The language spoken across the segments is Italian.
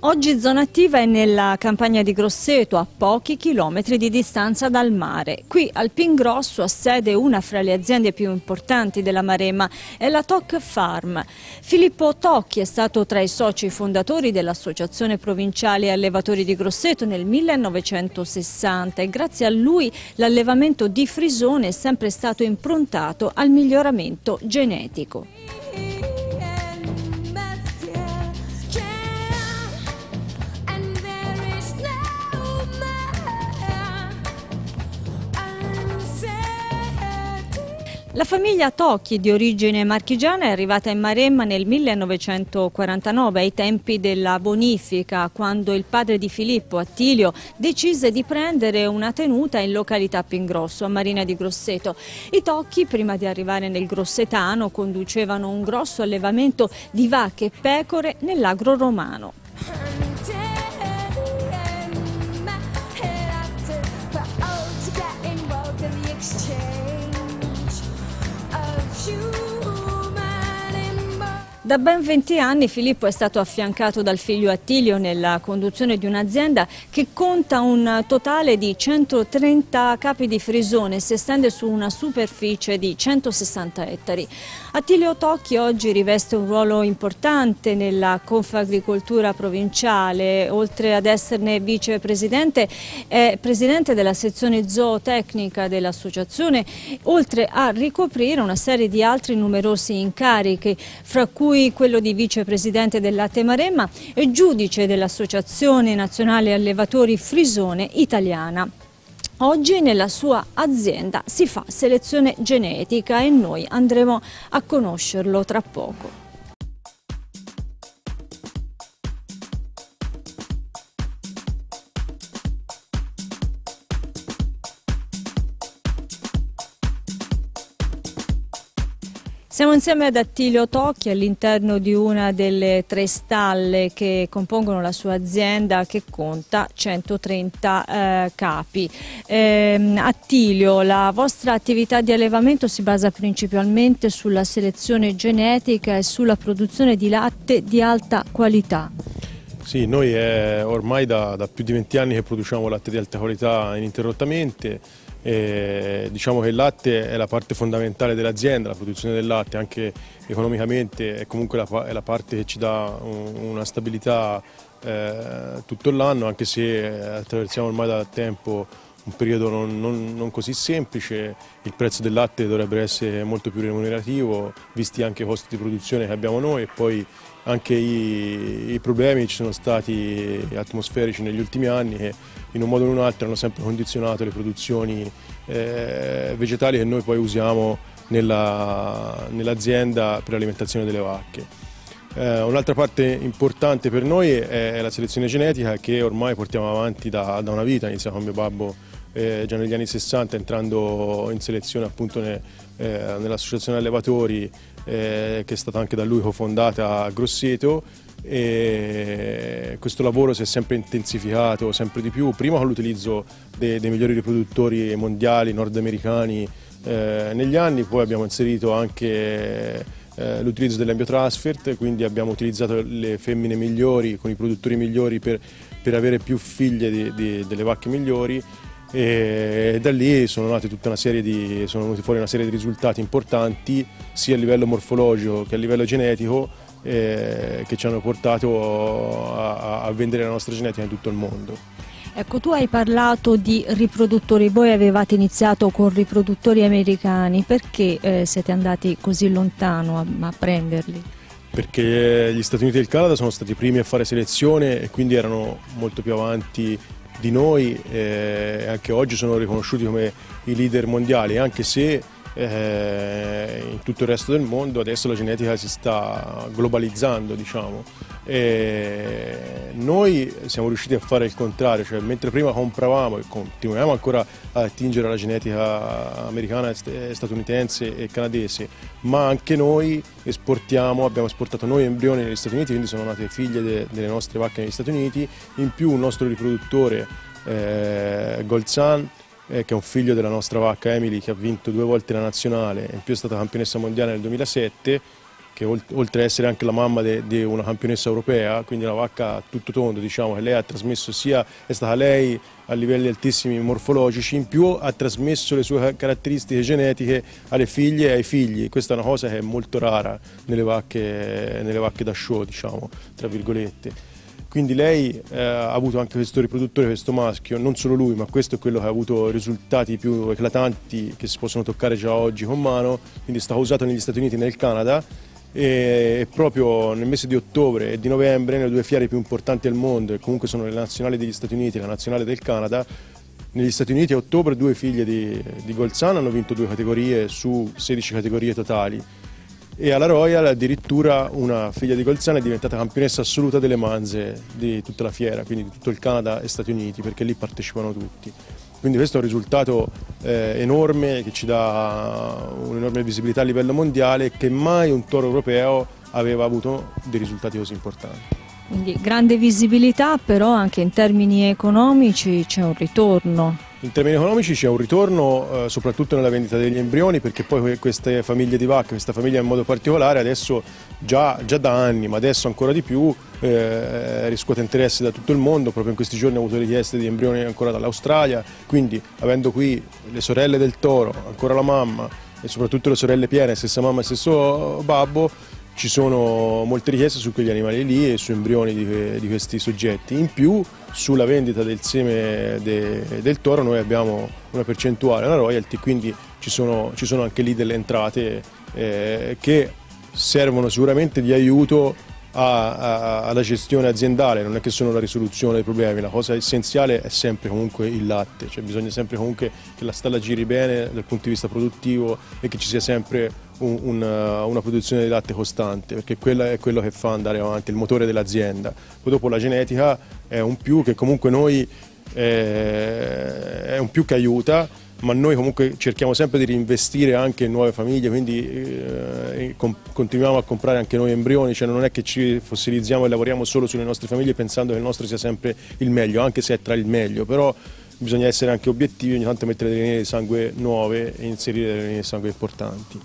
Oggi Zona Attiva è nella campagna di Grosseto, a pochi chilometri di distanza dal mare. Qui al Pingrosso ha sede una fra le aziende più importanti della Maremma, è la Toc Farm. Filippo Tocchi è stato tra i soci fondatori dell'Associazione Provinciale Allevatori di Grosseto nel 1960 e grazie a lui l'allevamento di Frisone è sempre stato improntato al miglioramento genetico. La famiglia Tocchi, di origine marchigiana, è arrivata in Maremma nel 1949, ai tempi della bonifica, quando il padre di Filippo, Attilio, decise di prendere una tenuta in località Pingrosso, a Marina di Grosseto. I Tocchi, prima di arrivare nel Grossetano, conducevano un grosso allevamento di vacche e pecore nell'agro romano. Da ben 20 anni Filippo è stato affiancato dal figlio Attilio nella conduzione di un'azienda che conta un totale di 130 capi di frisone e si estende su una superficie di 160 ettari. Attilio Tocchi oggi riveste un ruolo importante nella Confagricoltura provinciale, oltre ad esserne vicepresidente, è presidente della sezione zootecnica dell'associazione, oltre a ricoprire una serie di altri numerosi incarichi, fra cui quello di vicepresidente del Latte Maremma e giudice dell'Associazione Nazionale Allevatori Frisone Italiana. Oggi nella sua azienda si fa selezione genetica e noi andremo a conoscerlo tra poco. Siamo insieme ad Attilio Tocchi all'interno di una delle 3 stalle che compongono la sua azienda, che conta 130 capi. Attilio, la vostra attività di allevamento si basa principalmente sulla selezione genetica e sulla produzione di latte di alta qualità. Sì, noi ormai da più di 20 anni che produciamo latte di alta qualità ininterrottamente. Diciamo che il latte è la parte fondamentale dell'azienda, la produzione del latte anche economicamente è comunque la parte che ci dà una stabilità tutto l'anno, anche se attraversiamo ormai da tempo un periodo non così semplice. Il prezzo del latte dovrebbe essere molto più remunerativo, visti anche i costi di produzione che abbiamo noi e poi anche i problemi ci sono stati atmosferici negli ultimi anni che in un modo o in un altro hanno sempre condizionato le produzioni vegetali che noi poi usiamo nell'azienda per l'alimentazione delle vacche. Un'altra parte importante per noi è la selezione genetica che ormai portiamo avanti da una vita, inizia con mio babbo già negli anni 60 entrando in selezione appunto nell'associazione allevatori che è stata anche da lui cofondata a Grosseto, e questo lavoro si è sempre intensificato sempre di più, prima con l'utilizzo dei migliori riproduttori mondiali nordamericani negli anni, poi abbiamo inserito anche l'utilizzo dell'embiotransfert, quindi abbiamo utilizzato le femmine migliori con i produttori migliori per avere più figlie delle vacche migliori. E da lì sono venuti fuori una serie di risultati importanti sia a livello morfologico che a livello genetico che ci hanno portato a vendere la nostra genetica in tutto il mondo. Ecco, tu hai parlato di riproduttori, voi avevate iniziato con riproduttori americani, perché siete andati così lontano a prenderli? Perché gli Stati Uniti e il Canada sono stati i primi a fare selezione e quindi erano molto più avanti di noi, anche oggi sono riconosciuti come i leader mondiali, anche se in tutto il resto del mondo adesso la genetica si sta globalizzando, diciamo. Noi siamo riusciti a fare il contrario, cioè mentre prima compravamo e continuiamo ancora a attingere alla genetica americana, statunitense e canadese, ma anche noi abbiamo esportato noi embrioni negli Stati Uniti, quindi sono nate figlie delle nostre vacche negli Stati Uniti, in più un nostro riproduttore Gold Sun, che è un figlio della nostra vacca Emily, che ha vinto 2 volte la nazionale, in più è stata campionessa mondiale nel 2007, che oltre ad essere anche la mamma di una campionessa europea, quindi una vacca a tutto tondo, diciamo, che lei ha trasmesso è stata lei a livelli altissimi morfologici, in più ha trasmesso le sue caratteristiche genetiche alle figlie e ai figli. Questa è una cosa che è molto rara nelle vacche da show, diciamo, tra virgolette. Quindi lei ha avuto anche questo riproduttore, questo maschio, non solo lui, ma questo è quello che ha avuto risultati più eclatanti che si possono toccare già oggi con mano, quindi è stato usato negli Stati Uniti e nel Canada, e proprio nel mese di ottobre e di novembre, nelle due fiere più importanti al mondo, e comunque sono le nazionali degli Stati Uniti e la nazionale del Canada, negli Stati Uniti a ottobre 2 figlie di Golzan hanno vinto 2 categorie su 16 categorie totali. E alla Royal addirittura una figlia di Golzan è diventata campionessa assoluta delle manze di tutta la fiera, quindi di tutto il Canada e Stati Uniti, perché lì partecipano tutti. Quindi questo è un risultato enorme che ci dà un'enorme visibilità a livello mondiale, che mai un toro europeo aveva avuto dei risultati così importanti. Quindi grande visibilità, però anche in termini economici c'è un ritorno. In termini economici c'è un ritorno soprattutto nella vendita degli embrioni, perché poi queste famiglie di vacche, questa famiglia in modo particolare adesso già da anni, ma adesso ancora di più, riscuote interesse da tutto il mondo. Proprio in questi giorni ho avuto richieste di embrioni ancora dall'Australia, quindi avendo qui le sorelle del toro, ancora la mamma e soprattutto le sorelle piene, stessa mamma e stesso babbo, ci sono molte richieste su quegli animali lì e su embrioni di questi soggetti. In più, sulla vendita del seme del toro noi abbiamo una percentuale, una royalty, quindi ci sono anche lì delle entrate che servono sicuramente di aiuto alla gestione aziendale. Non è che sono la risoluzione dei problemi, la cosa essenziale è sempre comunque il latte, cioè bisogna sempre comunque che la stalla giri bene dal punto di vista produttivo e che ci sia sempre una produzione di latte costante, perché quella è quello che fa andare avanti, il motore dell'azienda. Poi dopo la genetica è un più che comunque noi è un più che aiuta, ma noi comunque cerchiamo sempre di reinvestire anche in nuove famiglie, quindi continuiamo a comprare anche noi embrioni, cioè non è che ci fossilizziamo e lavoriamo solo sulle nostre famiglie pensando che il nostro sia sempre il meglio, anche se è tra il meglio, però bisogna essere anche obiettivi, ogni tanto mettere delle linee di sangue nuove e inserire delle linee di sangue importanti.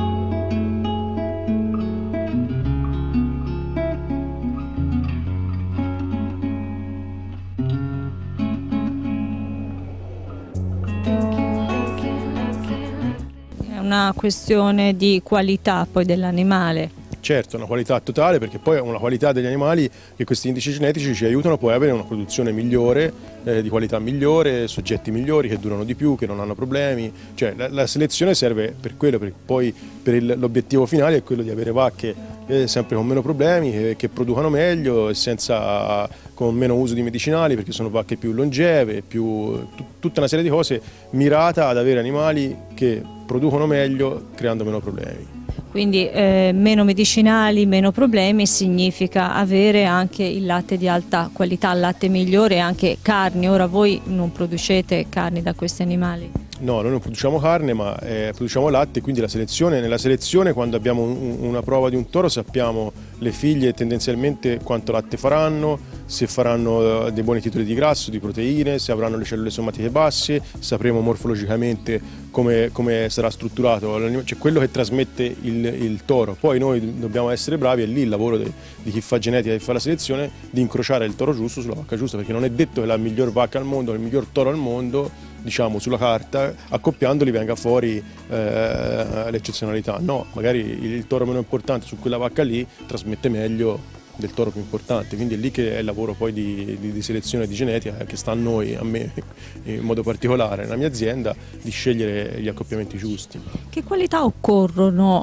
Una questione di qualità poi dell'animale. Certo, una qualità totale, perché poi è una qualità degli animali che questi indici genetici ci aiutano poi ad avere una produzione migliore, di qualità migliore, soggetti migliori che durano di più, che non hanno problemi. Cioè la selezione serve per quello, perché poi l'obiettivo finale è quello di avere vacche sempre con meno problemi, che producano meglio e con meno uso di medicinali, perché sono vacche più longeve, tutta una serie di cose mirata ad avere animali che producono meglio creando meno problemi. Quindi meno medicinali, meno problemi significa avere anche il latte di alta qualità, il latte migliore e anche carni. Ora voi non producete carni da questi animali? No, noi non produciamo carne, ma produciamo latte, quindi nella selezione quando abbiamo una prova di un toro sappiamo le figlie tendenzialmente quanto latte faranno, se faranno dei buoni titoli di grasso, di proteine, se avranno le cellule somatiche basse, sapremo morfologicamente come sarà strutturato, cioè quello che trasmette il toro. Poi noi dobbiamo essere bravi, è lì il lavoro di chi fa genetica e fa la selezione, di incrociare il toro giusto sulla vacca giusta, perché non è detto che la miglior vacca al mondo, il miglior toro al mondo, diciamo sulla carta, accoppiandoli venga fuori l'eccezionalità. No, magari il toro meno importante su quella vacca lì trasmette meglio del toro più importante, quindi è lì che è il lavoro poi di selezione di genetica che sta a noi, a me in modo particolare, nella mia azienda, di scegliere gli accoppiamenti giusti. Che qualità occorrono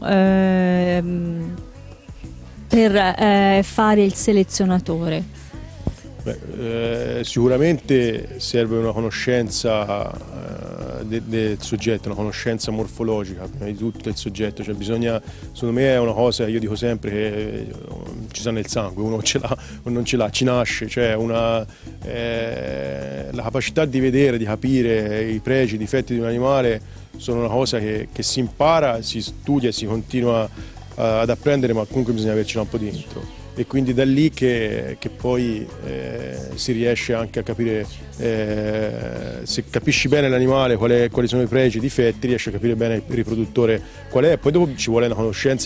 per fare il selezionatore? Sicuramente serve una conoscenza del soggetto, una conoscenza morfologica prima di tutto del soggetto, cioè bisogna, secondo me è una cosa, io dico sempre che ci sta nel sangue, uno ce l'ha o non ce l'ha, ci nasce, cioè la capacità di vedere, di capire i pregi, i difetti di un animale sono una cosa che si impara, si studia e si continua ad apprendere, ma comunque bisogna avercela un po' dentro. E quindi da lì che poi si riesce anche a capire, se capisci bene l'animale quali sono i pregi, i difetti, riesci a capire bene il riproduttore qual è, poi dopo ci vuole una conoscenza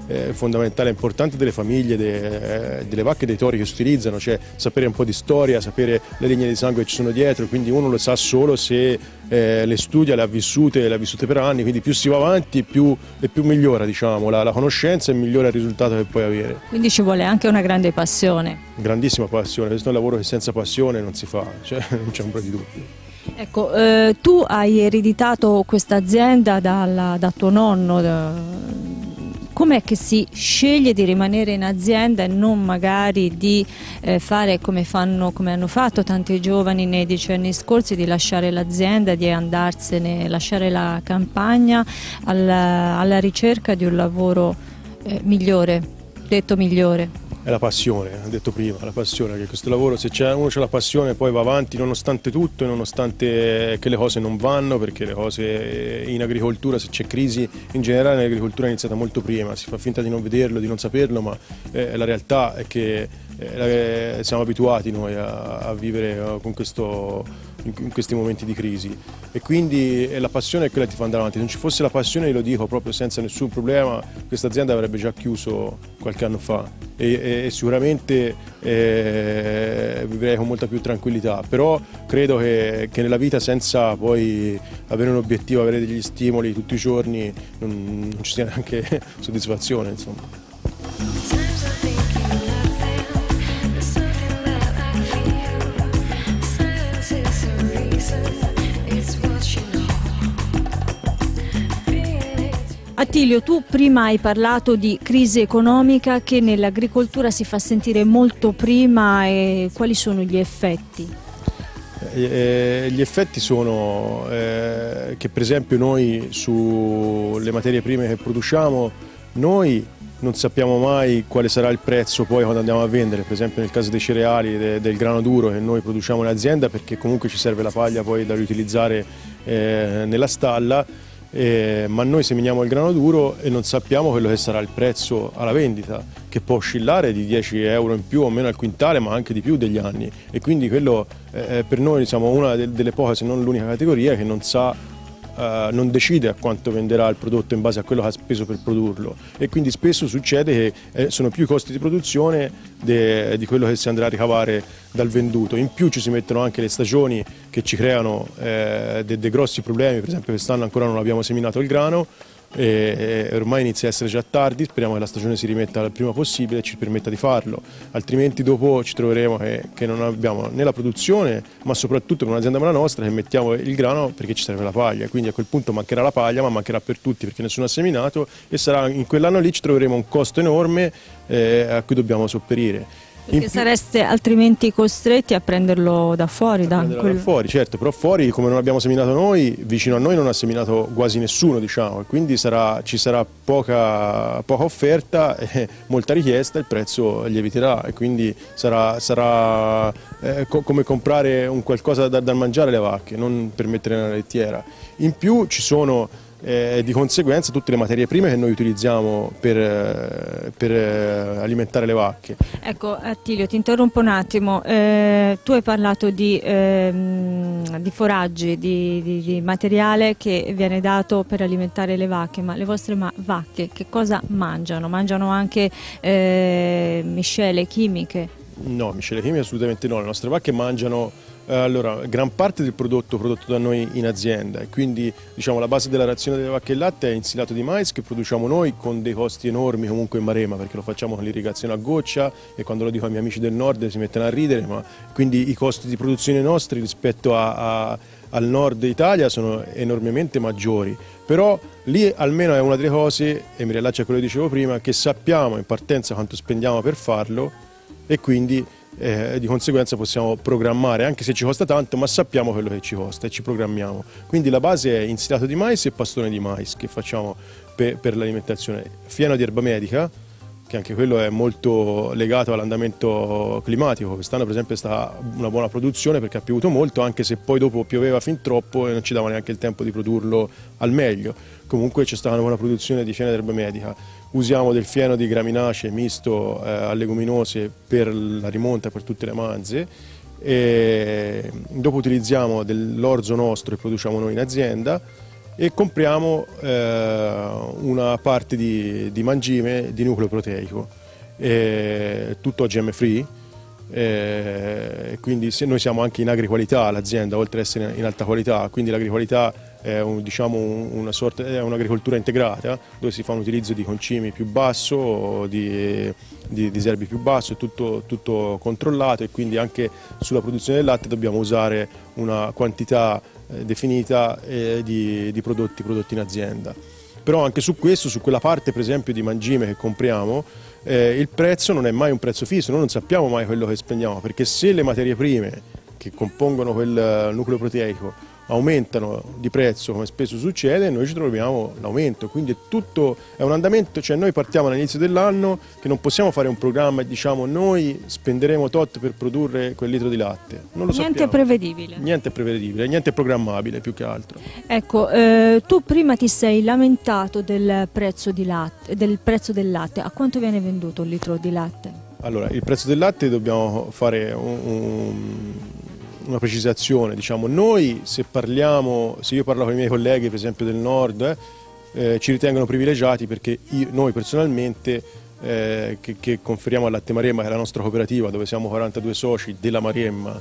fondamentale e importante delle famiglie, delle vacche e dei tori che si utilizzano, cioè sapere un po' di storia, sapere le linee di sangue che ci sono dietro, quindi uno lo sa solo se le studia, le ha vissute per anni, quindi più si va avanti più migliora, diciamo, la conoscenza e migliora il risultato che puoi avere. Quindi ci vuole anche una grande passione. Grandissima passione, questo è un lavoro che senza passione non si fa, cioè, non c'è ombra di dubbio. Ecco, tu hai ereditato questa azienda da tuo nonno. Com'è che si sceglie di rimanere in azienda e non magari di fare come hanno fatto tanti giovani nei decenni scorsi, di lasciare l'azienda, di andarsene, lasciare la campagna alla ricerca di un lavoro migliore, detto migliore? È la passione, ho detto prima, la passione, che questo lavoro, se uno ha la passione poi va avanti nonostante tutto e nonostante che le cose non vanno, perché le cose in agricoltura, se c'è crisi, in generale l'agricoltura è iniziata molto prima, si fa finta di non vederlo, di non saperlo, ma la realtà è che siamo abituati noi a vivere con in questi momenti di crisi e quindi la passione è quella che ti fa andare avanti. Se non ci fosse la passione, lo dico proprio senza nessun problema, questa azienda avrebbe già chiuso qualche anno fa e sicuramente vivrei con molta più tranquillità, però credo che nella vita senza poi avere un obiettivo, avere degli stimoli tutti i giorni non ci sia neanche soddisfazione, insomma. Attilio, tu prima hai parlato di crisi economica che nell'agricoltura si fa sentire molto prima e quali sono gli effetti? Gli effetti sono che per esempio noi sulle materie prime che produciamo, noi non sappiamo mai quale sarà il prezzo poi quando andiamo a vendere, per esempio nel caso dei cereali, del grano duro che noi produciamo in azienda, perché comunque ci serve la paglia poi da riutilizzare nella stalla. Ma noi seminiamo il grano duro e non sappiamo quello che sarà il prezzo alla vendita, che può oscillare di 10 euro in più o meno al quintale, ma anche di più degli anni, e quindi quello per noi siamo una delle poche, se non l'unica categoria che non decide a quanto venderà il prodotto in base a quello che ha speso per produrlo, e quindi spesso succede che sono più i costi di produzione di quello che si andrà a ricavare dal venduto. In più ci si mettono anche le stagioni che ci creano dei grossi problemi, per esempio quest'anno ancora non abbiamo seminato il grano e ormai inizia a essere già tardi, speriamo che la stagione si rimetta il prima possibile e ci permetta di farlo, altrimenti dopo ci troveremo che non abbiamo né la produzione, ma soprattutto per un'azienda come la nostra che mettiamo il grano perché ci serve la paglia, quindi a quel punto mancherà la paglia, ma mancherà per tutti perché nessuno ha seminato, e sarà in quell'anno lì ci troveremo un costo enorme a cui dobbiamo sopperire. Perché sareste altrimenti costretti a prenderlo da fuori? Da fuori, certo, però fuori, come non abbiamo seminato noi, vicino a noi non ha seminato quasi nessuno, diciamo, e quindi ci sarà poca offerta e molta richiesta, il prezzo lieviterà e quindi sarà come comprare un qualcosa da mangiare alle vacche, non per mettere nella lettiera. In più ci sono di conseguenza tutte le materie prime che noi utilizziamo per alimentare le vacche. Ecco Attilio, ti interrompo un attimo, tu hai parlato di foraggi, di materiale che viene dato per alimentare le vacche, ma le vostre vacche che cosa mangiano? Mangiano anche miscele chimiche? No, miscele chimiche assolutamente no, le nostre vacche mangiano gran parte del prodotto da noi in azienda, e quindi diciamo la base della razione delle vacche e latte è insilato di mais che produciamo noi con dei costi enormi comunque in Maremma, perché lo facciamo con l'irrigazione a goccia, e quando lo dico ai miei amici del nord si mettono a ridere, ma quindi i costi di produzione nostri rispetto al nord Italia sono enormemente maggiori, però lì almeno è una delle cose, e mi riallaccio a quello che dicevo prima, che sappiamo in partenza quanto spendiamo per farlo e quindi di conseguenza possiamo programmare, anche se ci costa tanto, ma sappiamo quello che ci costa e ci programmiamo. Quindi la base è insilato di mais e pastone di mais che facciamo per l'alimentazione, fieno di erba medica, che anche quello è molto legato all'andamento climatico. Quest'anno per esempio è stata una buona produzione perché ha piovuto molto, anche se poi dopo pioveva fin troppo e non ci dava neanche il tempo di produrlo al meglio. Comunque c'è stata una buona produzione di fieno di erba medica. Usiamo del fieno di graminacee misto a leguminose per la rimonta, per tutte le manze, e dopo utilizziamo dell'orzo nostro che produciamo noi in azienda, e compriamo una parte di mangime di nucleo proteico, tutto OGM free, quindi noi siamo anche in agriqualità l'azienda, oltre ad essere in alta qualità, quindi l'agriqualità è è un'agricoltura integrata dove si fa un utilizzo di concimi più basso, di serbi più basso, è tutto controllato, e quindi anche sulla produzione del latte dobbiamo usare una quantità definita di prodotti in azienda. Però anche su questo, su quella parte per esempio di mangime che compriamo, il prezzo non è mai un prezzo fisso, noi non sappiamo mai quello che spendiamo, perché se le materie prime che compongono quel nucleo proteico aumentano di prezzo, come spesso succede, noi ci troviamo l'aumento, quindi è un andamento, cioè noi partiamo all'inizio dell'anno che non possiamo fare un programma e diciamo noi spenderemo tot per produrre quel litro di latte, non lo sappiamo. Niente è prevedibile. Niente è prevedibile, niente è programmabile più che altro. Ecco, tu prima ti sei lamentato del prezzo del latte, a quanto viene venduto un litro di latte? Allora, il prezzo del latte dobbiamo fare una precisazione, diciamo, noi se io parlo con i miei colleghi per esempio del nord, ci ritengono privilegiati perché noi personalmente che conferiamo al Latte Maremma, che è la nostra cooperativa dove siamo 42 soci della Maremma,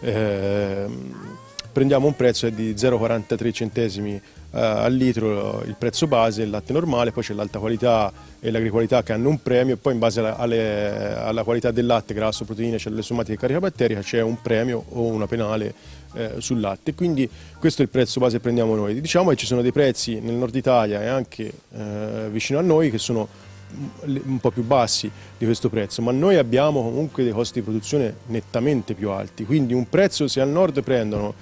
prendiamo un prezzo di 0,43 centesimi al litro, il prezzo base, il latte normale, poi c'è l'alta qualità e l'agriqualità che hanno un premio, e poi in base alla qualità del latte, grasso, proteine, cellule somatiche e carica batterica c'è un premio o una penale sul latte, quindi questo è il prezzo base che prendiamo noi. Diciamo che ci sono dei prezzi nel nord Italia e anche vicino a noi che sono un po' più bassi di questo prezzo, ma noi abbiamo comunque dei costi di produzione nettamente più alti, quindi un prezzo, se al nord prendono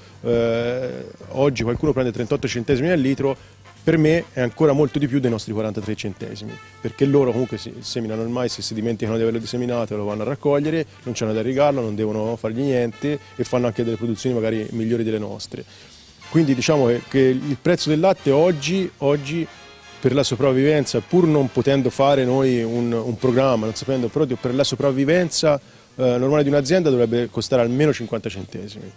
oggi qualcuno prende 38 centesimi al litro, per me è ancora molto di più dei nostri 43 centesimi, perché loro comunque seminano il mais, se si dimenticano di averlo disseminato lo vanno a raccogliere, non c'hanno da irrigarlo, non devono fargli niente e fanno anche delle produzioni magari migliori delle nostre. Quindi diciamo che il prezzo del latte oggi per la sopravvivenza, pur non potendo fare noi un programma, non sapendo, però per la sopravvivenza normale di un'azienda dovrebbe costare almeno 50 centesimi.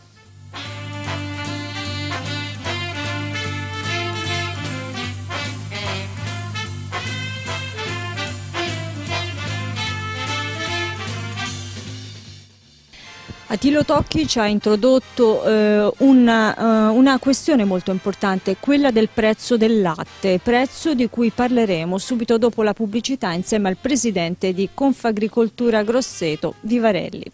Attilio Tocchi ci ha introdotto una questione molto importante, quella del prezzo del latte, prezzo di cui parleremo subito dopo la pubblicità insieme al presidente di Confagricoltura Grosseto, Vivarelli.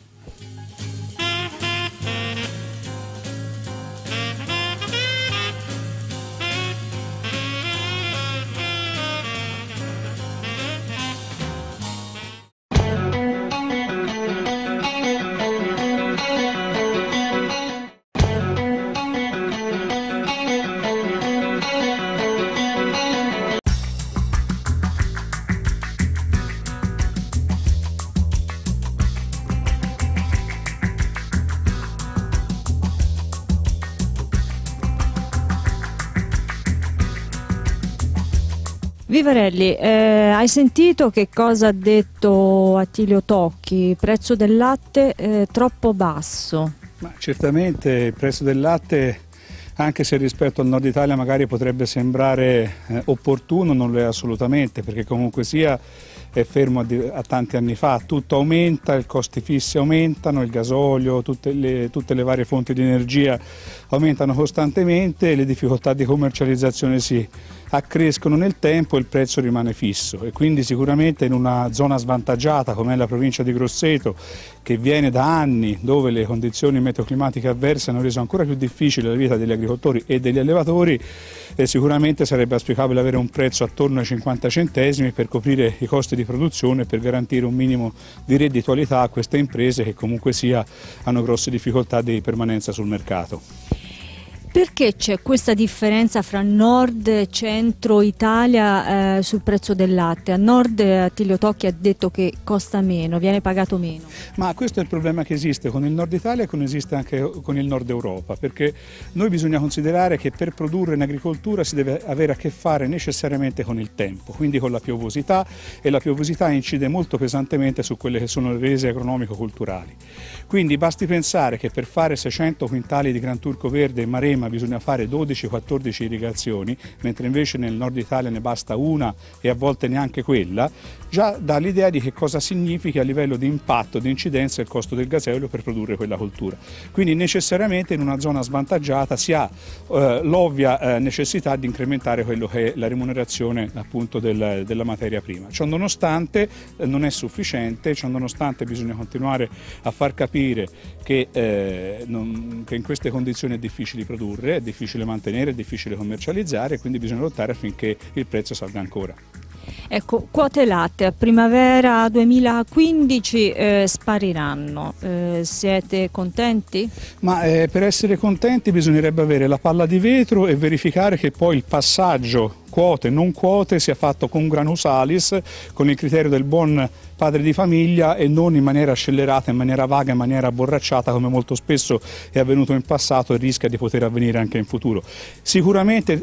Vivarelli, hai sentito che cosa ha detto Attilio Tocchi? Prezzo del latte troppo basso. Ma certamente il prezzo del latte, anche se rispetto al nord Italia magari potrebbe sembrare opportuno, non lo è assolutamente, perché comunque sia è fermo a tanti anni fa, tutto aumenta, i costi fissi aumentano, il gasolio, tutte le varie fonti di energia aumentano costantemente, le difficoltà di commercializzazione si accrescono nel tempo e il prezzo rimane fisso, e quindi sicuramente in una zona svantaggiata come è la provincia di Grosseto, che viene da anni dove le condizioni meteoclimatiche avverse hanno reso ancora più difficile la vita degli agricoltori e degli allevatori, sicuramente sarebbe auspicabile avere un prezzo attorno ai 50 centesimi per coprire i costi di produzione e per garantire un minimo di redditualità a queste imprese che comunque sia hanno grosse difficoltà di permanenza sul mercato. Perché c'è questa differenza fra nord e centro Italia sul prezzo del latte? A nord Attilio Tocchi ha detto che costa meno, viene pagato meno. Ma questo è il problema che esiste con il nord Italia e che esiste anche con il nord Europa, perché noi bisogna considerare che per produrre in agricoltura si deve avere a che fare necessariamente con il tempo, quindi con la piovosità, e la piovosità incide molto pesantemente su quelle che sono le rese agronomico-culturali. Quindi basti pensare che per fare 600 quintali di Gran Turco Verde in Maremma ma bisogna fare 12-14 irrigazioni, mentre invece nel nord Italia ne basta una e a volte neanche quella, già dà l'idea di che cosa significa a livello di impatto, di incidenza il costo del gasolio per produrre quella coltura. Quindi necessariamente in una zona svantaggiata si ha l'ovvia necessità di incrementare quello che è la remunerazione appunto della materia prima. Ciò nonostante non è sufficiente, ciò nonostante bisogna continuare a far capire che in queste condizioni è difficile produrre, è difficile mantenere, è difficile commercializzare e quindi bisogna lottare affinché il prezzo salga ancora. Ecco, quote latte a primavera 2015 spariranno, siete contenti? Ma per essere contenti bisognerebbe avere la palla di vetro e verificare che poi il passaggio quote, non quote sia fatto con granus salis, con il criterio del buon padre di famiglia e non in maniera scellerata, in maniera vaga, in maniera abborracciata come molto spesso è avvenuto in passato e rischia di poter avvenire anche in futuro. Sicuramente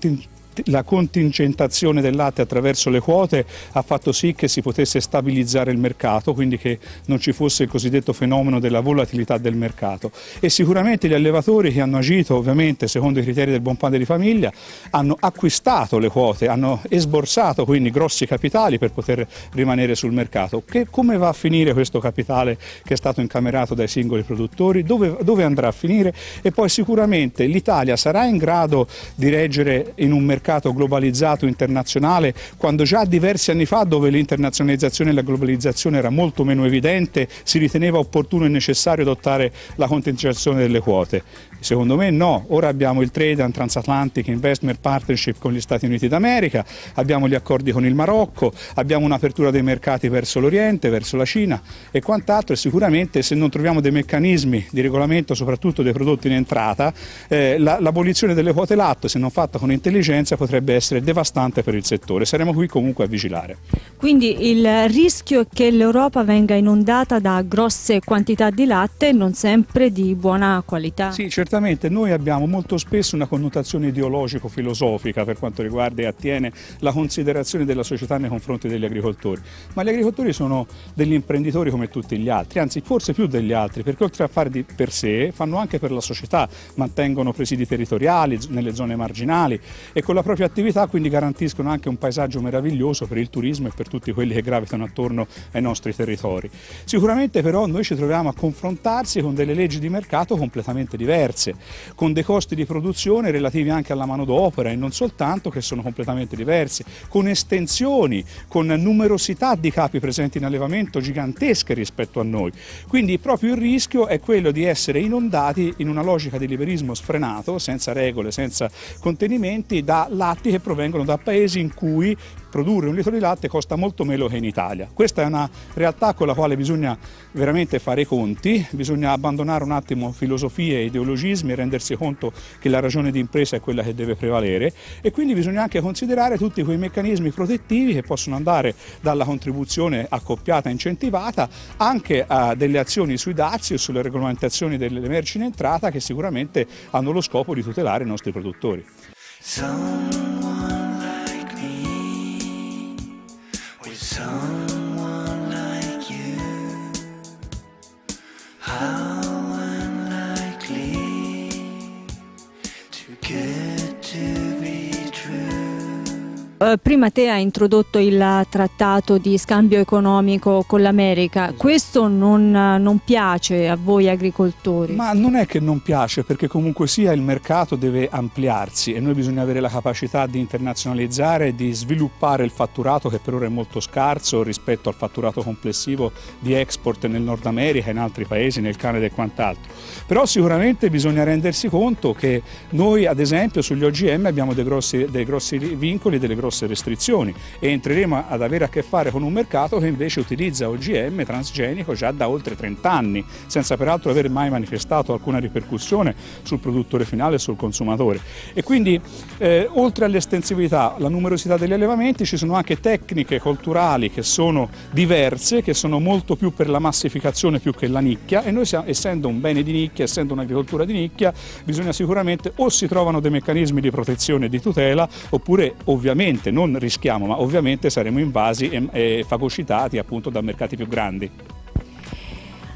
la contingentazione del latte attraverso le quote ha fatto sì che si potesse stabilizzare il mercato, quindi che non ci fosse il cosiddetto fenomeno della volatilità del mercato, e sicuramente gli allevatori che hanno agito ovviamente secondo i criteri del buon padre di famiglia hanno acquistato le quote, hanno esborsato quindi grossi capitali per poter rimanere sul mercato. Come va a finire questo capitale che è stato incamerato dai singoli produttori? Dove andrà a finire? E poi sicuramente l'Italia sarà in grado di reggere in un mercato globalizzato internazionale, quando già diversi anni fa, dove l'internazionalizzazione e la globalizzazione era molto meno evidente, si riteneva opportuno e necessario adottare la contingentazione delle quote? Secondo me no. Ora abbiamo il Trade and Transatlantic Investment Partnership con gli Stati Uniti d'America, abbiamo gli accordi con il Marocco, abbiamo un'apertura dei mercati verso l'Oriente, verso la Cina e quant'altro, e sicuramente se non troviamo dei meccanismi di regolamento soprattutto dei prodotti in entrata, l'abolizione delle quote latte, se non fatta con intelligenza, potrebbe essere devastante per il settore. Saremo qui comunque a vigilare. Quindi il rischio è che l'Europa venga inondata da grosse quantità di latte, non sempre di buona qualità. Sì, certamente noi abbiamo molto spesso una connotazione ideologico-filosofica per quanto riguarda e attiene la considerazione della società nei confronti degli agricoltori, ma gli agricoltori sono degli imprenditori come tutti gli altri, anzi forse più degli altri, perché oltre a fare per sé fanno anche per la società, mantengono presidi territoriali nelle zone marginali e con la propria attività quindi garantiscono anche un paesaggio meraviglioso per il turismo e per tutti quelli che gravitano attorno ai nostri territori. Sicuramente però noi ci troviamo a confrontarsi con delle leggi di mercato completamente diverse, con dei costi di produzione relativi anche alla manodopera e non soltanto, che sono completamente diversi, con estensioni, con numerosità di capi presenti in allevamento gigantesche rispetto a noi. Quindi proprio il rischio è quello di essere inondati in una logica di liberismo sfrenato, senza regole, senza contenimenti, da latti che provengono da paesi in cui produrre un litro di latte costa molto meno che in Italia. Questa è una realtà con la quale bisogna veramente fare i conti, bisogna abbandonare un attimo filosofie e ideologismi e rendersi conto che la ragione di impresa è quella che deve prevalere, e quindi bisogna anche considerare tutti quei meccanismi protettivi che possono andare dalla contribuzione accoppiata e incentivata anche a delle azioni sui dazi o sulle regolamentazioni delle merci in entrata, che sicuramente hanno lo scopo di tutelare i nostri produttori. Someone like me, with someone like you, how unlikely, too good to be true. Prima te hai introdotto il trattato di scambio economico con l'America, questo non piace a voi agricoltori? Ma non è che non piace, perché comunque sia il mercato deve ampliarsi e noi bisogna avere la capacità di internazionalizzare e di sviluppare il fatturato, che per ora è molto scarso rispetto al fatturato complessivo di export nel Nord America, in altri paesi, nel Canada e quant'altro. Però sicuramente bisogna rendersi conto che noi ad esempio sugli OGM abbiamo dei grossi vincoli, delle grosse restrizioni, e entreremo ad avere a che fare con un mercato che invece utilizza OGM transgenico già da oltre 30 anni, senza peraltro aver mai manifestato alcuna ripercussione sul produttore finale e sul consumatore. E quindi oltre all'estensività, la numerosità degli allevamenti, ci sono anche tecniche colturali che sono diverse, che sono molto più per la massificazione più che la nicchia, e noi essendo un bene di nicchia, essendo un'agricoltura di nicchia, bisogna sicuramente o si trovano dei meccanismi di protezione e di tutela, oppure ovviamente non rischiamo, ma ovviamente saremo invasi e fagocitati appunto da mercati più grandi.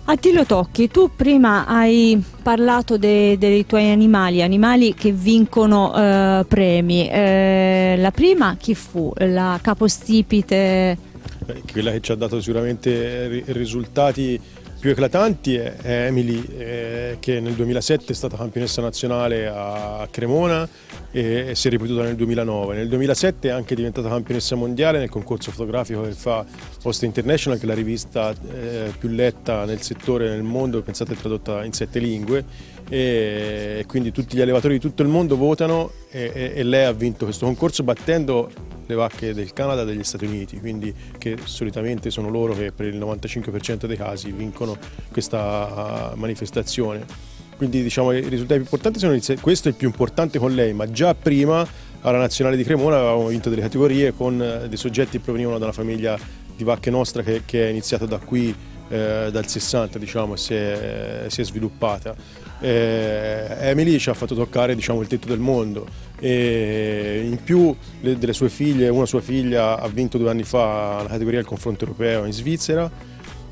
Attilio Tocchi, tu prima hai parlato dei tuoi animali che vincono premi. La prima chi fu? La capostipite? Quella che ci ha dato sicuramente risultati più eclatanti è Emily, che nel 2007 è stata campionessa nazionale a Cremona e si è ripetuta nel 2009. Nel 2007 è anche diventata campionessa mondiale nel concorso fotografico che fa Post International, che è la rivista più letta nel settore nel mondo, pensate, è tradotta in 7 lingue, e quindi tutti gli allevatori di tutto il mondo votano e lei ha vinto questo concorso battendo le vacche del Canada e degli Stati Uniti, quindi che solitamente sono loro che per il 95% dei casi vincono questa manifestazione. Quindi diciamo i risultati più importanti sono questo è il più importante con lei, ma già prima alla Nazionale di Cremona avevamo vinto delle categorie con dei soggetti che provenivano da una famiglia di vacche nostra che è iniziata da qui dal 60, diciamo, e si è sviluppata. Emily ci ha fatto toccare, diciamo, il tetto del mondo, e in più delle sue figlie, una sua figlia ha vinto 2 anni fa la categoria del confronto europeo in Svizzera.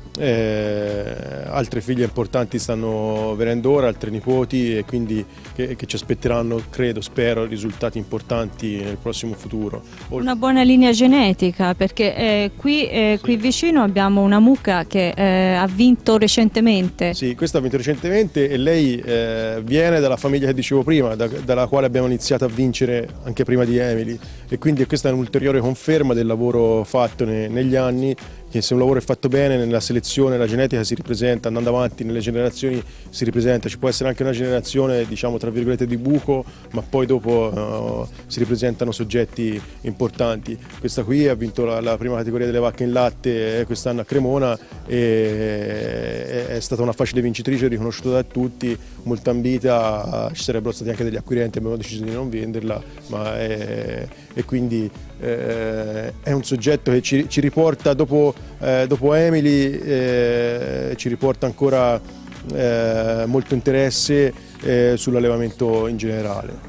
Altre figlie importanti stanno venendo ora, altre nipoti, e quindi che ci aspetteranno, credo, spero, risultati importanti nel prossimo futuro. Una buona linea genetica, perché qui vicino abbiamo una mucca che ha vinto recentemente. Sì, questa ha vinto recentemente e lei viene dalla famiglia che dicevo prima, dalla quale abbiamo iniziato a vincere anche prima di Emily, e quindi questa è un'ulteriore conferma del lavoro fatto negli anni, che se un lavoro è fatto bene nella selezione, la genetica si ripresenta, andando avanti nelle generazioni si ripresenta. Ci può essere anche una generazione, diciamo, tra virgolette di buco, ma poi dopo si ripresentano soggetti importanti. Questa qui ha vinto la prima categoria delle vacche in latte quest'anno a Cremona e è stata una facile vincitrice, riconosciuta da tutti, molto ambita. Ci sarebbero stati anche degli acquirenti, abbiamo deciso di non venderla, e quindi è un soggetto che ci riporta dopo Emily, ci riporta ancora molto interesse sull'allevamento in generale.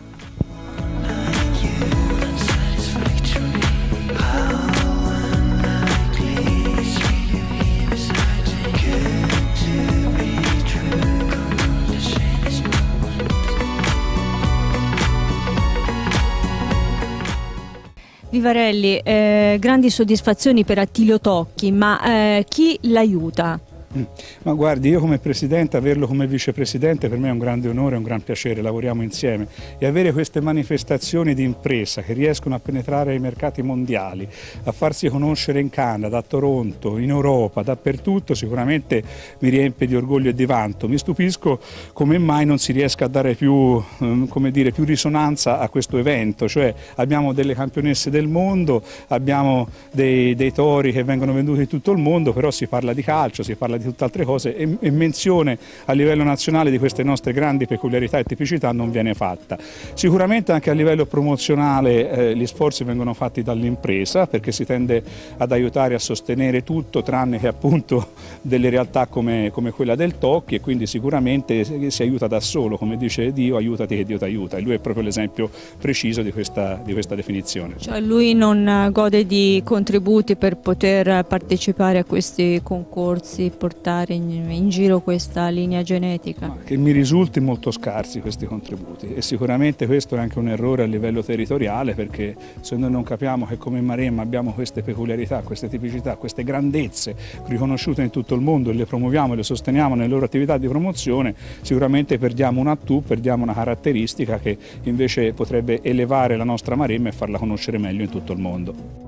Vivarelli, grandi soddisfazioni per Attilio Tocchi, ma chi l'aiuta? Ma guardi, io come presidente, averlo come vicepresidente per me è un grande onore, è un gran piacere, lavoriamo insieme, e avere queste manifestazioni di impresa che riescono a penetrare i mercati mondiali, a farsi conoscere in Canada, a Toronto, in Europa, dappertutto, sicuramente mi riempie di orgoglio e di vanto. Mi stupisco come mai non si riesca a dare più, come dire, più risonanza a questo evento, cioè abbiamo delle campionesse del mondo, abbiamo dei tori che vengono venduti in tutto il mondo, però si parla di calcio, si parla di tutt'altre cose, e menzione a livello nazionale di queste nostre grandi peculiarità e tipicità non viene fatta. Sicuramente anche a livello promozionale gli sforzi vengono fatti dall'impresa, perché si tende ad aiutare a sostenere tutto tranne che appunto delle realtà come quella del Tocchi, e quindi sicuramente si aiuta da solo, come dice Dio, aiutati che Dio ti aiuta, e lui è proprio l'esempio preciso di questa definizione. Cioè lui non gode di contributi per poter partecipare a questi concorsi, portare in giro questa linea genetica? Che mi risulti molto scarsi questi contributi, e sicuramente questo è anche un errore a livello territoriale, perché se noi non capiamo che come Maremma abbiamo queste peculiarità, queste tipicità, queste grandezze riconosciute in tutto il mondo, e le promuoviamo e le sosteniamo nelle loro attività di promozione, sicuramente perdiamo un attù, perdiamo una caratteristica che invece potrebbe elevare la nostra Maremma e farla conoscere meglio in tutto il mondo.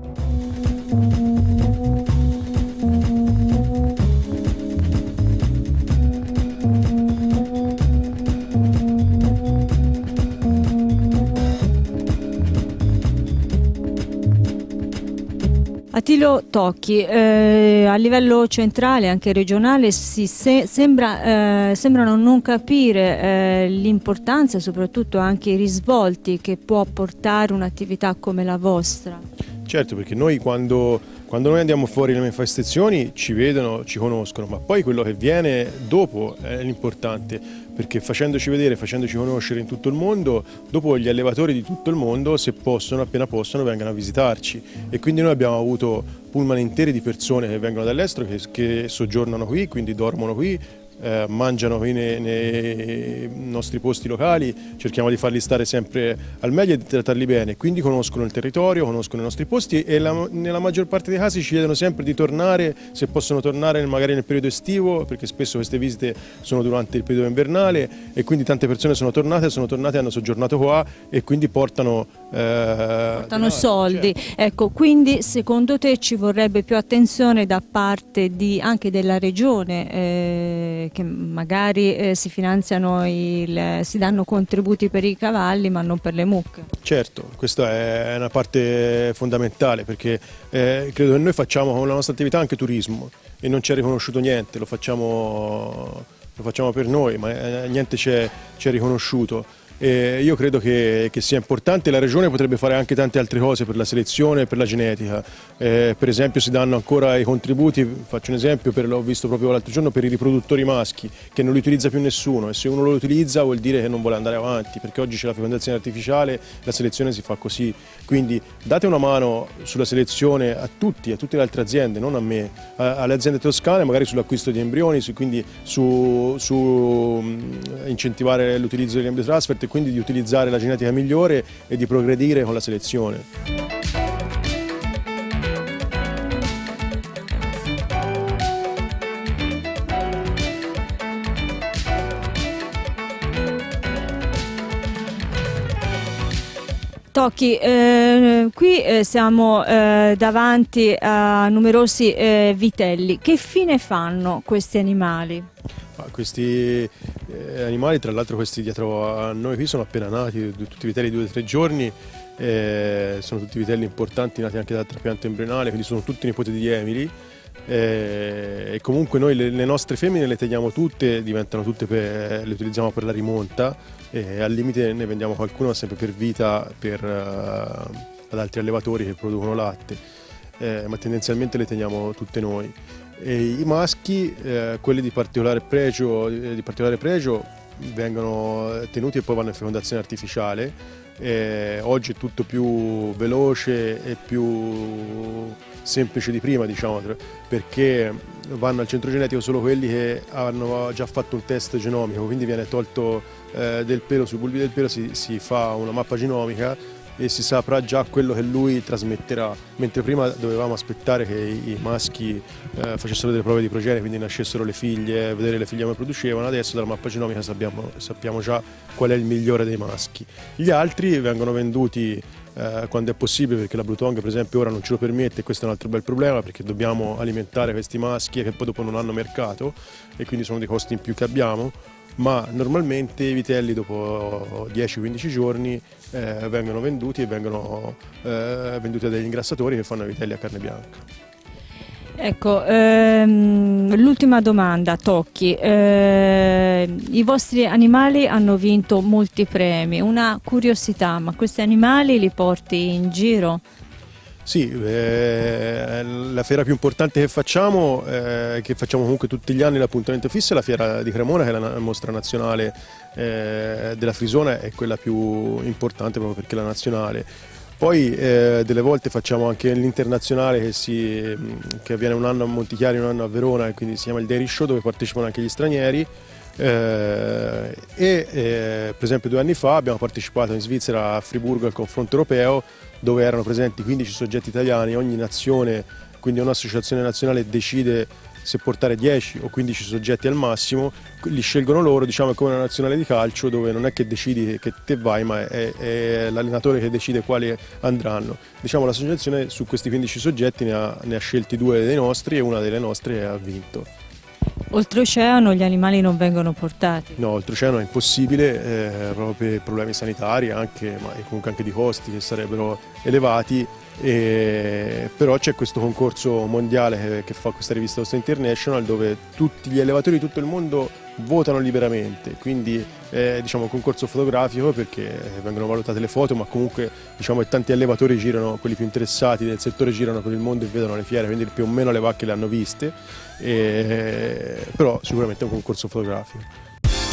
Attilio Tocchi, a livello centrale, anche regionale, sembrano non capire l'importanza e soprattutto anche i risvolti che può portare un'attività come la vostra. Certo, perché noi quando noi andiamo fuori alle manifestazioni ci vedono, ci conoscono, ma poi quello che viene dopo è l'importante, perché facendoci vedere, facendoci conoscere in tutto il mondo, dopo gli allevatori di tutto il mondo, se possono, appena possono, vengono a visitarci. E quindi noi abbiamo avuto pullman interi di persone che vengono dall'estero, che soggiornano qui, quindi dormono qui, mangiano qui nei nostri posti locali, cerchiamo di farli stare sempre al meglio e di trattarli bene, quindi conoscono il territorio, conoscono i nostri posti e nella maggior parte dei casi ci chiedono sempre di tornare, se possono tornare magari nel periodo estivo, perché spesso queste visite sono durante il periodo invernale e quindi tante persone sono tornate, hanno soggiornato qua e quindi portano soldi. Certo. Ecco, quindi secondo te ci vorrebbe più attenzione da parte anche della regione, che magari si finanziano, si danno contributi per i cavalli ma non per le mucche? Certo, questa è una parte fondamentale perché credo che noi facciamo con la nostra attività anche turismo e non ci è riconosciuto niente, lo facciamo per noi, ma niente ci è riconosciuto. Io credo che sia importante, la regione potrebbe fare anche tante altre cose per la selezione e per la genetica, per esempio si danno ancora i contributi, faccio un esempio, l'ho visto proprio l'altro giorno, per i riproduttori maschi, che non li utilizza più nessuno e se uno lo utilizza vuol dire che non vuole andare avanti, perché oggi c'è la fecondazione artificiale, la selezione si fa così, quindi date una mano sulla selezione a tutte le altre aziende, non a me, alle aziende toscane, magari sull'acquisto di embrioni, quindi su incentivare l'utilizzo degli embryo transfer e quindi di utilizzare la genetica migliore e di progredire con la selezione. Tocchi, qui siamo davanti a numerosi vitelli. Che fine fanno questi animali? Questi animali, tra l'altro questi dietro a noi qui sono appena nati, tutti vitelli di 2 o 3 giorni, sono tutti vitelli importanti nati anche dal trapianto embrionale, quindi sono tutti nipoti di Emily. E comunque noi le nostre femmine le teniamo tutte, diventano tutte le utilizziamo per la rimonta e al limite ne vendiamo qualcuno sempre per vita ad altri allevatori che producono latte, ma tendenzialmente le teniamo tutte noi. E i maschi, quelli di particolare pregio, vengono tenuti e poi vanno in fecondazione artificiale. Oggi è tutto più veloce e più semplice di prima, diciamo, perché vanno al centro genetico solo quelli che hanno già fatto un test genomico, quindi viene tolto del pelo, sui bulbi del pelo si fa una mappa genomica e si saprà già quello che lui trasmetterà, mentre prima dovevamo aspettare che i maschi facessero delle prove di progenie, quindi nascessero le figlie, vedere le figlie come producevano. Adesso dalla mappa genomica sappiamo già qual è il migliore dei maschi. Gli altri vengono venduti quando è possibile, perché la Blue Tongue per esempio ora non ce lo permette, e questo è un altro bel problema perché dobbiamo alimentare questi maschi che poi dopo non hanno mercato e quindi sono dei costi in più che abbiamo, ma normalmente i vitelli dopo 10-15 giorni vengono venduti e vengono venduti a degli ingrassatori che fanno i vitelli a carne bianca. Ecco, l'ultima domanda, Tocchi. I vostri animali hanno vinto molti premi, una curiosità, ma questi animali li porti in giro? Sì, la fiera più importante che facciamo comunque tutti gli anni, l'appuntamento fisso, è la fiera di Cremona, che è la mostra nazionale della Frisona, è quella più importante proprio perché è la nazionale. Poi delle volte facciamo anche l'internazionale che avviene un anno a Montichiari, un anno a Verona, e quindi si chiama il Dairy Show, dove partecipano anche gli stranieri. Per esempio 2 anni fa abbiamo partecipato in Svizzera a Friburgo al confronto europeo, dove erano presenti 15 soggetti italiani. Ogni nazione, quindi un'associazione nazionale, decide se portare 10 o 15 soggetti al massimo, li scelgono loro, diciamo, è come una nazionale di calcio dove non è che decidi che te vai, ma è l'allenatore che decide quali andranno. Diciamo, l'associazione su questi 15 soggetti ne ha scelti 2 dei nostri e una delle nostre ha vinto. Oltreoceano gli animali non vengono portati? No, oltreoceano è impossibile, proprio per problemi sanitari anche, ma comunque anche di costi che sarebbero elevati. Però c'è questo concorso mondiale che fa questa rivista Host International, dove tutti gli allevatori di tutto il mondo votano liberamente, quindi diciamo un concorso fotografico, perché vengono valutate le foto, ma comunque diciamo tanti allevatori girano, quelli più interessati del settore girano per il mondo e vedono le fiere, quindi più o meno le vacche le hanno viste, però sicuramente è un concorso fotografico.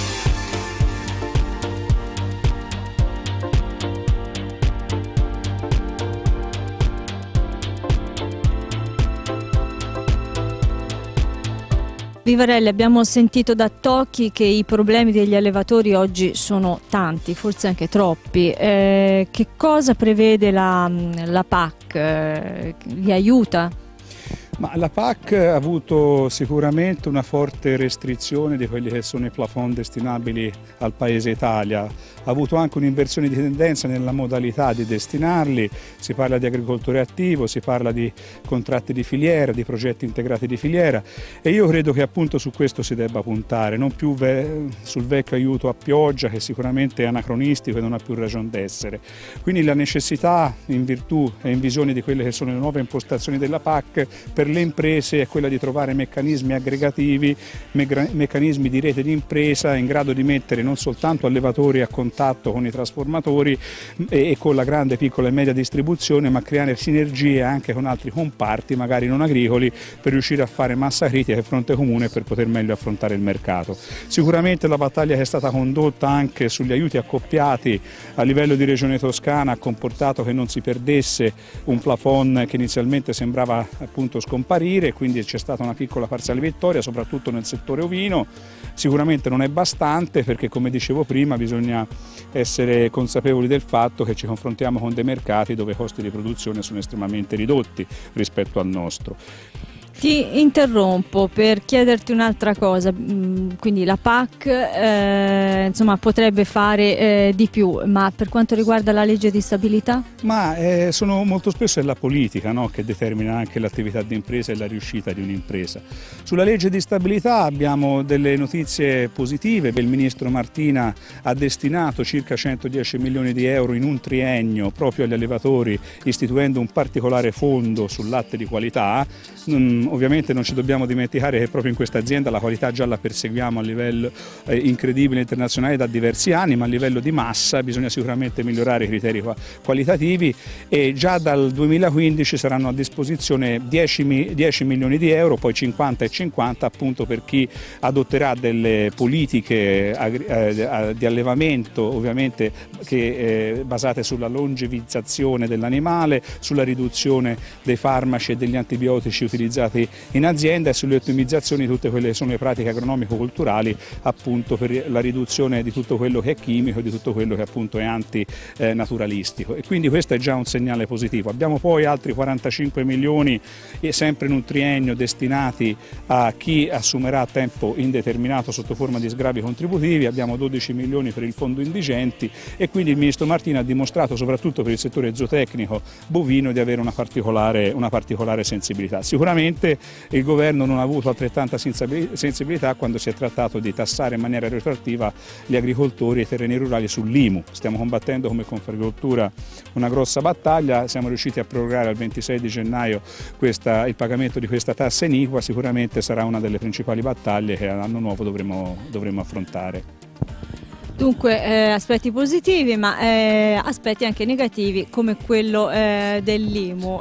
Vivarelli, abbiamo sentito da Tocchi che i problemi degli allevatori oggi sono tanti, forse anche troppi. Che cosa prevede la PAC? Vi aiuta? Ma la PAC ha avuto sicuramente una forte restrizione di quelli che sono i plafond destinabili al Paese Italia, ha avuto anche un'inversione di tendenza nella modalità di destinarli, si parla di agricoltore attivo, si parla di contratti di filiera, di progetti integrati di filiera, e io credo che appunto su questo si debba puntare, non più sul vecchio aiuto a pioggia, che sicuramente è anacronistico e non ha più ragion d'essere. Quindi la necessità, in virtù e in visione di quelle che sono le nuove impostazioni della PAC, per le imprese è quella di trovare meccanismi aggregativi, meccanismi di rete di impresa in grado di mettere non soltanto allevatori a contatto con i trasformatori e con la grande, piccola e media distribuzione, ma creare sinergie anche con altri comparti, magari non agricoli, per riuscire a fare massa critica e fronte comune per poter meglio affrontare il mercato. Sicuramente la battaglia che è stata condotta anche sugli aiuti accoppiati a livello di Regione Toscana ha comportato che non si perdesse un plafond che inizialmente sembrava appunto scomparire, quindi c'è stata una piccola parziale vittoria, soprattutto nel settore ovino. Sicuramente non è bastante, perché come dicevo prima bisogna essere consapevoli del fatto che ci confrontiamo con dei mercati dove i costi di produzione sono estremamente ridotti rispetto al nostro. Ti interrompo per chiederti un'altra cosa, quindi la PAC insomma, potrebbe fare di più, ma per quanto riguarda la legge di stabilità? Ma molto spesso è la politica, no, che determina anche l'attività di impresa e la riuscita di un'impresa. Sulla legge di stabilità abbiamo delle notizie positive. Il ministro Martina ha destinato circa 110 milioni di euro in un triennio proprio agli allevatori, istituendo un particolare fondo sul latte di qualità. Ovviamente non ci dobbiamo dimenticare che proprio in questa azienda la qualità già la perseguiamo a livello incredibile internazionale da diversi anni, ma a livello di massa bisogna sicuramente migliorare i criteri qualitativi, e già dal 2015 saranno a disposizione 10 milioni di euro, poi 50 e 50 appunto per chi adotterà delle politiche di allevamento, ovviamente basate sulla longevizzazione dell'animale, sulla riduzione dei farmaci e degli antibiotici utilizzati in azienda e sulle ottimizzazioni di tutte quelle che sono le pratiche agronomico-culturali, appunto per la riduzione di tutto quello che è chimico e di tutto quello che appunto è antinaturalistico, e quindi questo è già un segnale positivo. Abbiamo poi altri 45 milioni sempre in un triennio destinati a chi assumerà a tempo indeterminato sotto forma di sgravi contributivi, abbiamo 12 milioni per il fondo indigenti, e quindi il ministro Martina ha dimostrato soprattutto per il settore zootecnico bovino di avere una particolare sensibilità. Sicuramente il governo non ha avuto altrettanta sensibilità quando si è trattato di tassare in maniera retroattiva gli agricoltori e i terreni rurali sull'IMU. Stiamo combattendo come Confagricoltura una grossa battaglia, siamo riusciti a prorogare al 26 di gennaio il pagamento di questa tassa iniqua. Sicuramente sarà una delle principali battaglie che all'anno nuovo dovremo affrontare. Dunque aspetti positivi, ma aspetti anche negativi come quello dell'IMU.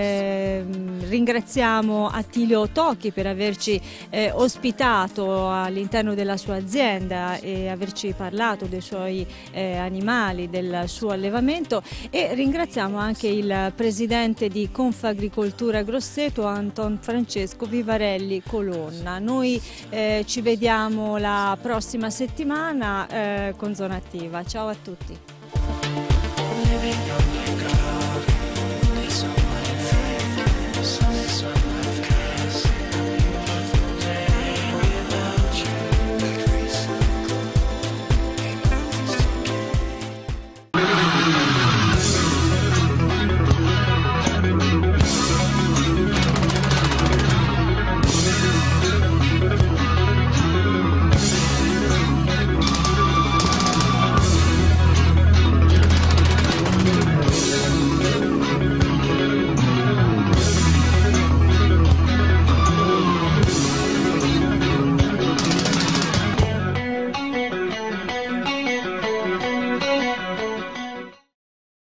Ringraziamo Attilio Tocchi per averci ospitato all'interno della sua azienda e averci parlato dei suoi animali, del suo allevamento, e ringraziamo anche il presidente di Confagricoltura Grosseto, Anton Francesco Vivarelli Colonna. Noi ci vediamo la prossima settimana con Zona Attiva. Ciao a tutti.